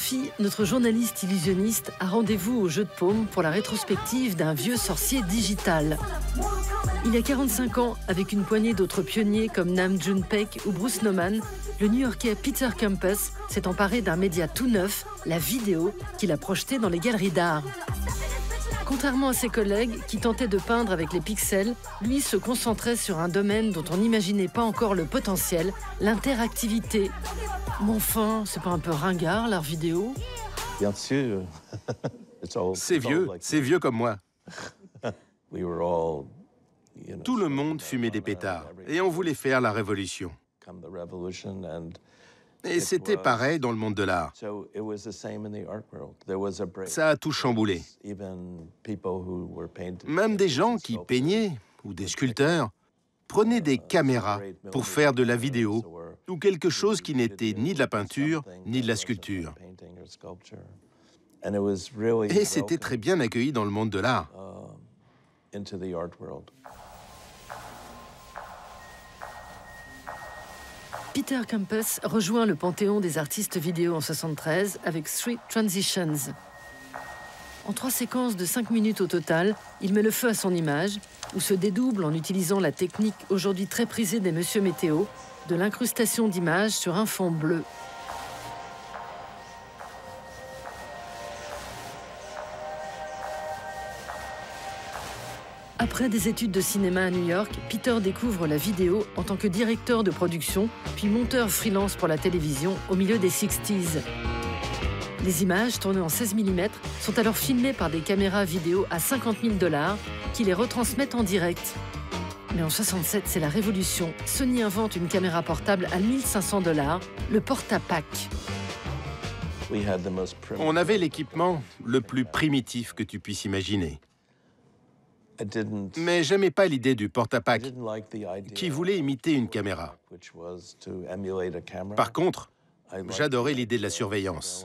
Sophie, notre journaliste illusionniste, a rendez-vous au Jeu de Paume pour la rétrospective d'un vieux sorcier digital. Il y a 45 ans, avec une poignée d'autres pionniers comme Nam June Paik ou Bruce Nauman, le New-Yorkais Peter Campus s'est emparé d'un média tout neuf, la vidéo, qu'il a projeté dans les galeries d'art. Contrairement à ses collègues qui tentaient de peindre avec les pixels, lui se concentrait sur un domaine dont on n'imaginait pas encore le potentiel, l'interactivité. Mais enfin, c'est pas un peu ringard, l'art vidéo? Bien sûr. C'est vieux comme moi. Tout le monde fumait des pétards et on voulait faire la révolution. Et c'était pareil dans le monde de l'art. Ça a tout chamboulé. Même des gens qui peignaient, ou des sculpteurs, prenaient des caméras pour faire de la vidéo ou quelque chose qui n'était ni de la peinture, ni de la sculpture. Et c'était très bien accueilli dans le monde de l'art. Peter Campus rejoint le panthéon des artistes vidéo en 1973 avec Three Transitions. En 3 séquences de 5 minutes au total, il met le feu à son image, ou se dédouble en utilisant la technique aujourd'hui très prisée des Monsieur Météo, de l'incrustation d'images sur un fond bleu. Après des études de cinéma à New York, Peter découvre la vidéo en tant que directeur de production, puis monteur freelance pour la télévision au milieu des 60s. Les images, tournées en 16 mm, sont alors filmées par des caméras vidéo à 50 000 $ qui les retransmettent en direct. Mais en 67, c'est la révolution. Sony invente une caméra portable à 1 500 $, le Portapak. On avait l'équipement le plus primitif que tu puisses imaginer. Mais j'aimais pas l'idée du portapak, qui voulait imiter une caméra. Par contre, j'adorais l'idée de la surveillance.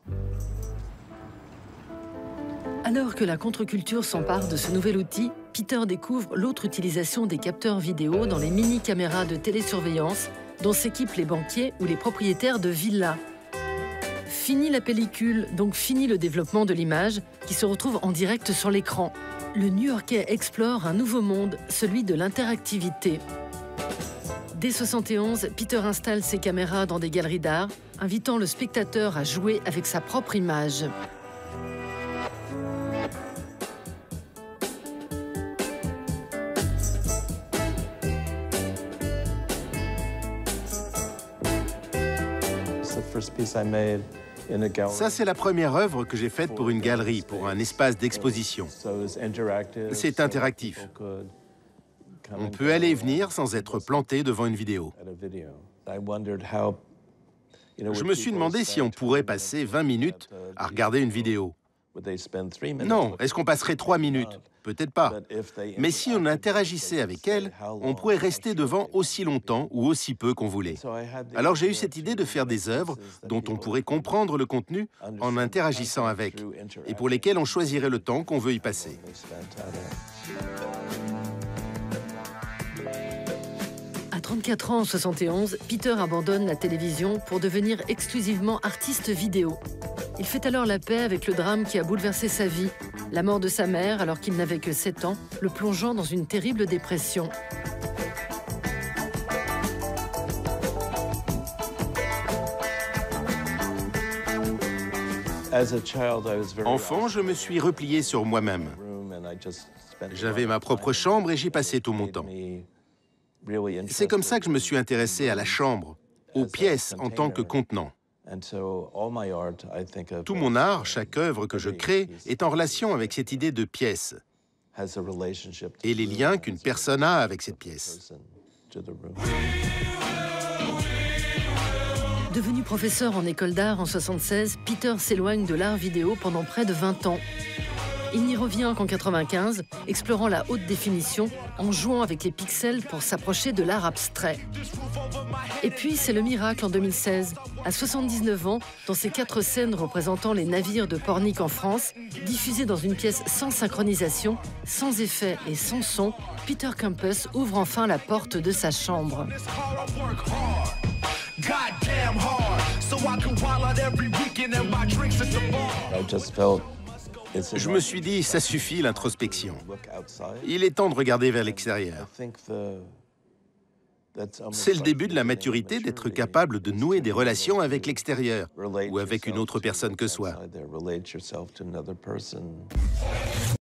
Alors que la contre-culture s'empare de ce nouvel outil, Peter découvre l'autre utilisation des capteurs vidéo dans les mini-caméras de télésurveillance dont s'équipent les banquiers ou les propriétaires de villas. Fini la pellicule, donc fini le développement de l'image qui se retrouve en direct sur l'écran. Le New-Yorkais explore un nouveau monde, celui de l'interactivité. Dès 1971, Peter installe ses caméras dans des galeries d'art, invitant le spectateur à jouer avec sa propre image. Ça, c'est la première œuvre que j'ai faite pour une galerie, pour un espace d'exposition. C'est interactif. On peut aller et venir sans être planté devant une vidéo. Je me suis demandé si on pourrait passer 20 minutes à regarder une vidéo. Non, est-ce qu'on passerait 3 minutes? Peut-être pas. Mais si on interagissait avec elle, on pourrait rester devant aussi longtemps ou aussi peu qu'on voulait. Alors j'ai eu cette idée de faire des œuvres dont on pourrait comprendre le contenu en interagissant avec, et pour lesquelles on choisirait le temps qu'on veut y passer. À 34 ans, en 1971, Peter abandonne la télévision pour devenir exclusivement artiste vidéo. Il fait alors la paix avec le drame qui a bouleversé sa vie, la mort de sa mère alors qu'il n'avait que 7 ans, le plongeant dans une terrible dépression. Enfant, je me suis replié sur moi-même. J'avais ma propre chambre et j'y passais tout mon temps. C'est comme ça que je me suis intéressé à la chambre, aux pièces en tant que contenant. Tout mon art, chaque œuvre que je crée, est en relation avec cette idée de pièce et les liens qu'une personne a avec cette pièce. Devenu professeur en école d'art en 1976, Peter s'éloigne de l'art vidéo pendant près de 20 ans. Il n'y revient qu'en 1995, explorant la haute définition en jouant avec les pixels pour s'approcher de l'art abstrait. Et puis, c'est le miracle en 2016. À 79 ans, dans ces 4 scènes représentant les navires de Pornic en France, diffusées dans une pièce sans synchronisation, sans effet et sans son, Peter Campus ouvre enfin la porte de sa chambre. goddamn hard. So I can wild out every weekend and buy drinks at the bar. Je me suis dit, ça suffit l'introspection. Il est temps de regarder vers l'extérieur. C'est le début de la maturité d'être capable de nouer des relations avec l'extérieur ou avec une autre personne que soi.